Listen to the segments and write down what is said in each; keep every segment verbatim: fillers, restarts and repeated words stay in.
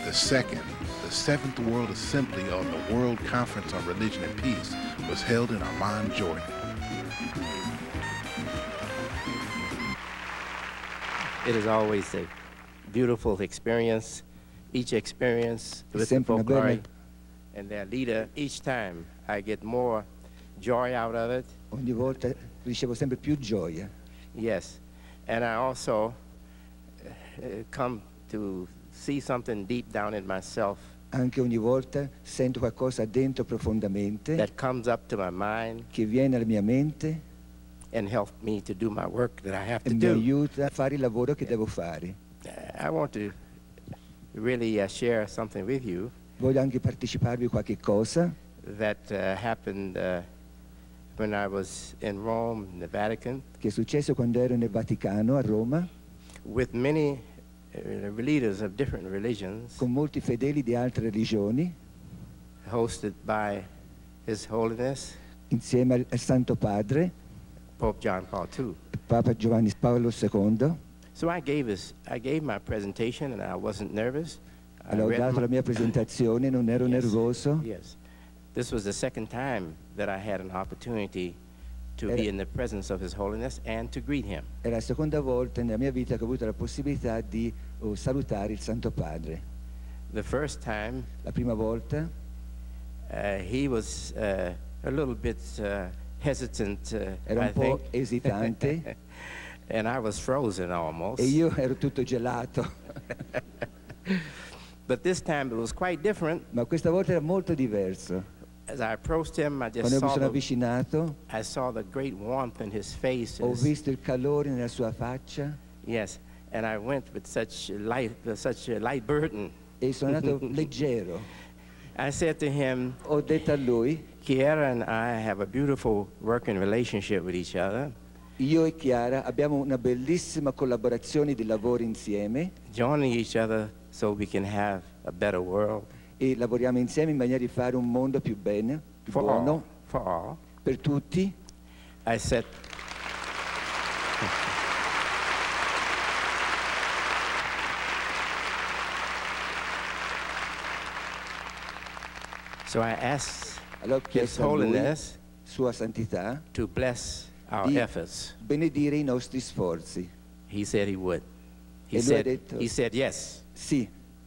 The second, the Seventh World Assembly on the World Conference on Religion and Peace, was held in Amman, Jordan. It is always a beautiful experience. Each experience with the folklore and their leader, each time I get more joy out of it. Ogni volta ricevo sempre più gioia. Yes, and I also uh, come to see something deep down in myself. Anche ogni volta sento qualcosa dentro profondamente that comes up to my mind, che viene alla mia mente and help me to do my work that I have e to mi do. aiuta a fare il lavoro che devo fare. I want to really uh, share something with you. Voglio anche parteciparvi a qualche cosa that uh, happened uh, when I was in Rome, in the Vatican. Che è successo quando ero nel Vaticano, a Roma. With many uh, leaders of different religions. Con molti fedeli di altre religioni. Hosted by His Holiness. Insieme al, al Santo Padre. Pope John Paul the Second. Papa Giovanni Paolo secondo. So I gave, his, I gave my presentation and I wasn't nervous. Allora ho dato la mia presentazione, non ero yes, nervoso. Yes. This was the second time that I had an opportunity to Era, be in the presence of His Holiness and to greet him. Era la seconda volta nella mia vita che ho avuto la possibilità di oh, salutare il Santo Padre. The first time, la prima volta, uh, he was uh, a little bit uh, hesitant, uh, era un I po' think. esitante. And I was frozen almost. E io ero tutto gelato. But this time it was quite different. Ma questa volta era molto diverso. As I approached him, I just Quando mi saw sono the, avvicinato, I saw the great warmth in his face. Ho visto il calore nella sua faccia. Yes, and I went with such light, with such a light burden. E sono andato leggero. I said to him, Ho detto a lui, Chiara and I have a beautiful working relationship with each other. Io e Chiara abbiamo una bellissima collaborazione di lavoro insieme. Joining each other so we can have a better world. E lavoriamo insieme in maniera di fare un mondo più bene, più for buono. All, for all. Per tutti. I said, so I asked allora, His Holiness lui, Sua Santità, to bless our di efforts. benedire i nostri sforzi. He said he would. He e said, lui ha detto, he said yes. Sì.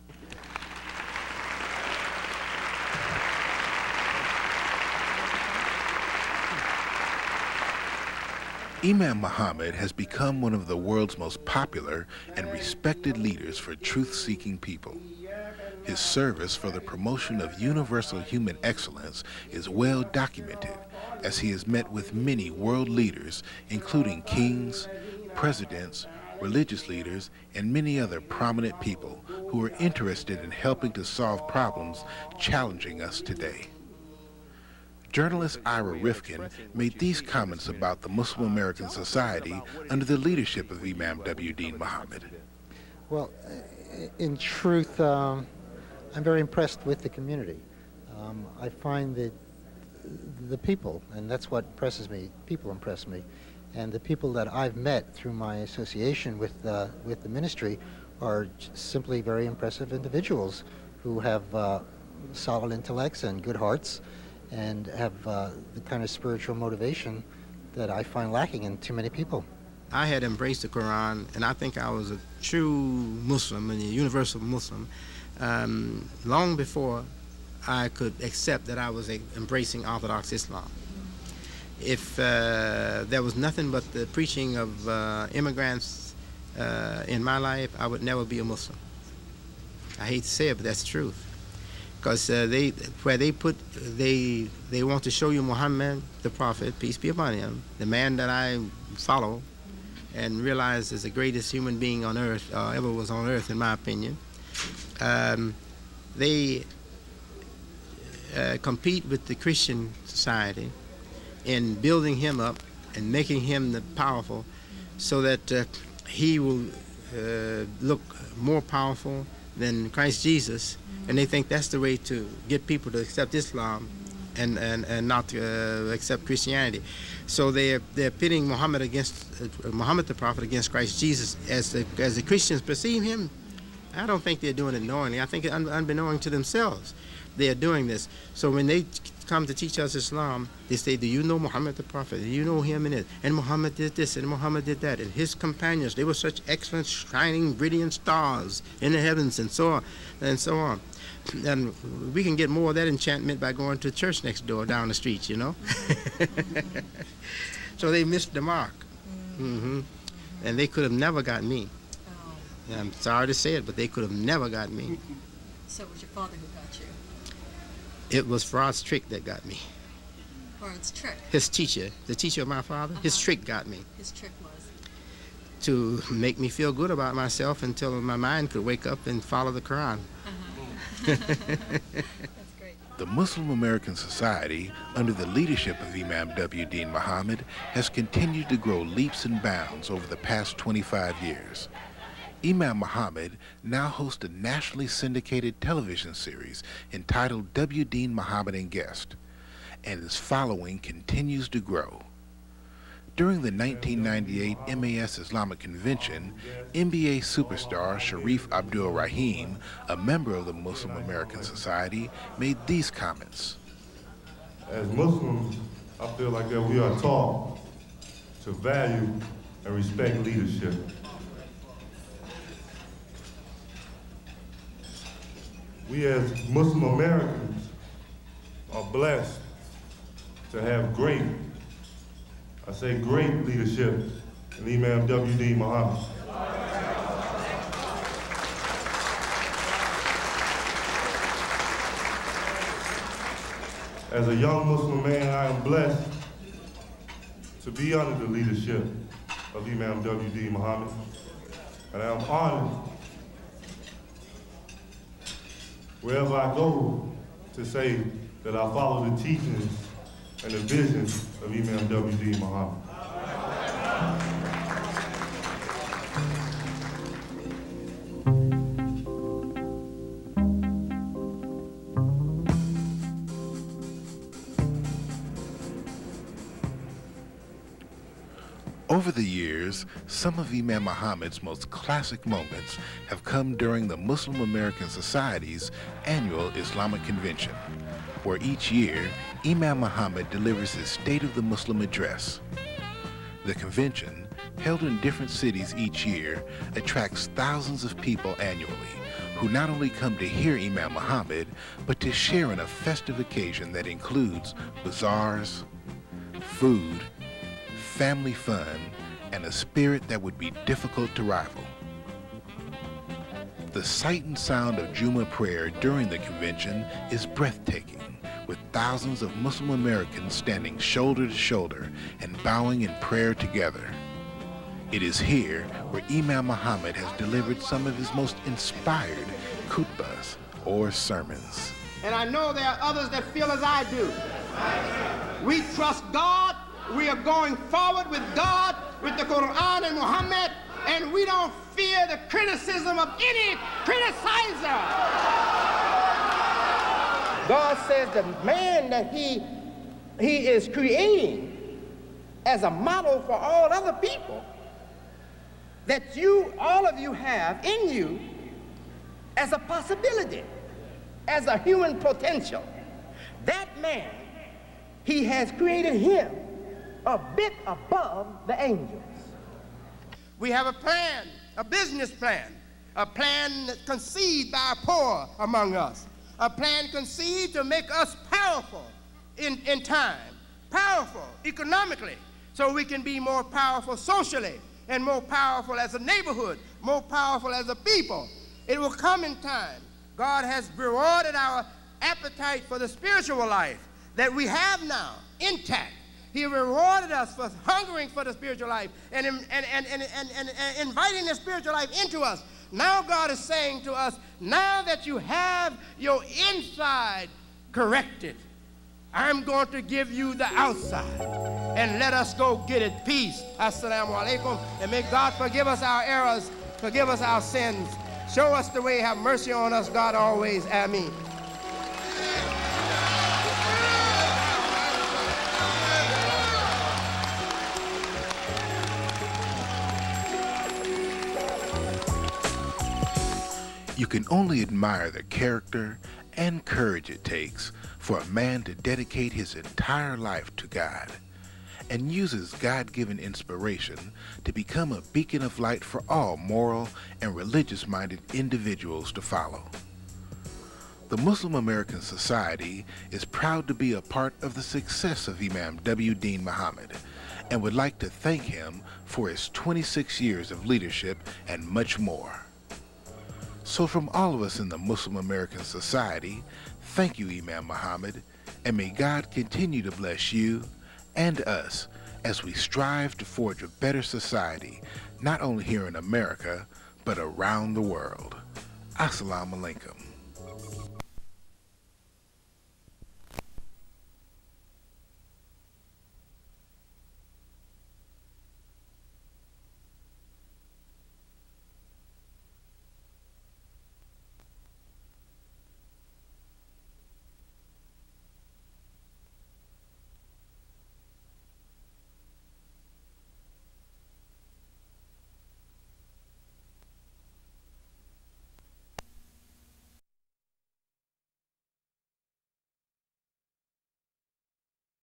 Imam Mohammed has become one of the world's most popular and respected leaders for truth-seeking people. His service for the promotion of universal human excellence is well documented, as he has met with many world leaders, including kings, presidents, religious leaders, and many other prominent people who are interested in helping to solve problems challenging us today. Journalist Ira Rifkin made these comments about the Muslim American Society under the leadership of Imam W. Deen Mohammed. Well, in truth, um, I'm very impressed with the community. Um, I find that the people, and that's what impresses me, people impress me, and the people that I've met through my association with, uh, with the ministry are simply very impressive individuals who have uh, solid intellects and good hearts, and have uh, the kind of spiritual motivation that I find lacking in too many people. I had embraced the Quran, and I think I was a true Muslim, and a universal Muslim, um, long before I could accept that I was a, embracing Orthodox Islam. If uh, there was nothing but the preaching of uh, immigrants uh, in my life, I would never be a Muslim. I hate to say it, but that's the truth. Because uh, they, where they put, they, they want to show you Muhammad, the prophet, peace be upon him, the man that I follow and realize is the greatest human being on earth, uh, ever was on earth, in my opinion. Um, they uh, compete with the Christian society in building him up and making him the powerful, so that uh, he will uh, look more powerful than Christ Jesus. And they think that's the way to get people to accept Islam and, and, and not uh, accept Christianity. So they're, they're pitting Muhammad against, uh, Muhammad the Prophet against Christ Jesus as the, as the Christians perceive him. I don't think they're doing it knowingly. I think un unbeknown to themselves, they are doing this. So when they come to teach us Islam, they say, do you know Muhammad the Prophet? Do you know him and it? And Muhammad did this, and Muhammad did that. And his companions, they were such excellent, shining, brilliant stars in the heavens, and so on, and so on. And we can get more of that enchantment by going to the church next door down the street, you know? So they missed the mark. Mm-hmm. And they could have never got me. Oh. I'm sorry to say it, but they could have never got me. So it was your father who got you? It was Fraud's trick that got me. Fraud's trick? His teacher, the teacher of my father, uh-huh. his trick got me. His trick was? To make me feel good about myself until my mind could wake up and follow the Quran. Uh-huh. That's great. The Muslim American Society, under the leadership of Imam W. Deen Muhammad, has continued to grow leaps and bounds over the past twenty-five years. Imam Muhammad now hosts a nationally syndicated television series entitled W. Deen Muhammad and Guest, and his following continues to grow. During the nineteen ninety-eight M A S Islamic Convention, N B A superstar Sharif Abdul Rahim, a member of the Muslim American Society, made these comments. As Muslims, I feel like that we are taught to value and respect leadership. We as Muslim Americans are blessed to have great, I say great leadership in Imam W. Deen Muhammad. As a young Muslim man, I am blessed to be under the leadership of Imam W. Deen Muhammad, and I am honored wherever I go to say that I follow the teachings and the visions of Imam W. Deen Muhammad. Over the years, some of Imam Muhammad's most classic moments have come during the Muslim American Society's annual Islamic Convention, where each year, Imam Muhammad delivers his State of the Muslim Address. The convention, held in different cities each year, attracts thousands of people annually, who not only come to hear Imam Muhammad, but to share in a festive occasion that includes bazaars, food, family fun, and a spirit that would be difficult to rival. The sight and sound of Jumu'ah prayer during the convention is breathtaking, with thousands of Muslim Americans standing shoulder to shoulder and bowing in prayer together. It is here where Imam Muhammad has delivered some of his most inspired khutbahs, or sermons. And I know there are others that feel as I do. We trust God. We are going forward with God, with the Quran and Muhammad, and we don't fear the criticism of any criticizer. God says the man that he, he is creating as a model for all other people, that you, all of you have in you as a possibility, as a human potential. That man, he has created him a bit above the angels. We have a plan, a business plan, a plan conceived by a poor among us, a plan conceived to make us powerful in, in time, powerful economically, so we can be more powerful socially and more powerful as a neighborhood, more powerful as a people. It will come in time. God has rewarded our appetite for the spiritual life that we have now intact. He rewarded us for hungering for the spiritual life and, and, and, and, and, and, and inviting the spiritual life into us. Now God is saying to us, now that you have your inside corrected, I'm going to give you the outside. And let us go get it. Peace. Assalamu alaikum. And may God forgive us our errors, forgive us our sins. Show us the way, have mercy on us, God, always. Ameen. You can only admire the character and courage it takes for a man to dedicate his entire life to God and uses God-given inspiration to become a beacon of light for all moral and religious-minded individuals to follow. The Muslim American Society is proud to be a part of the success of Imam W. Dean Mohammed and would like to thank him for his twenty-six years of leadership and much more. So from all of us in the Muslim American Society, thank you, Imam Mohammed, and may God continue to bless you and us as we strive to forge a better society, not only here in America, but around the world. Assalamu alaikum.